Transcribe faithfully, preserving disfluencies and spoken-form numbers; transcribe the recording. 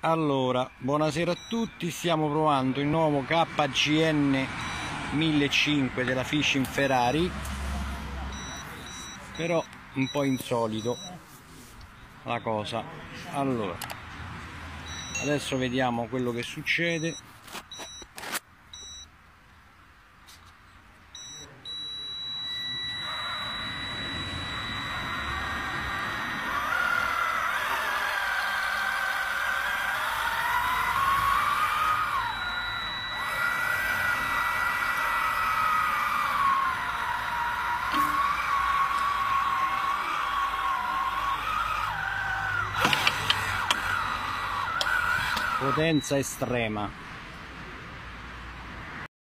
Allora, buonasera a tutti, stiamo provando il nuovo K G N millecinquecento della Fishing Ferrari, però un po' insolito la cosa. Allora, adesso vediamo quello che succede. Potenza estrema.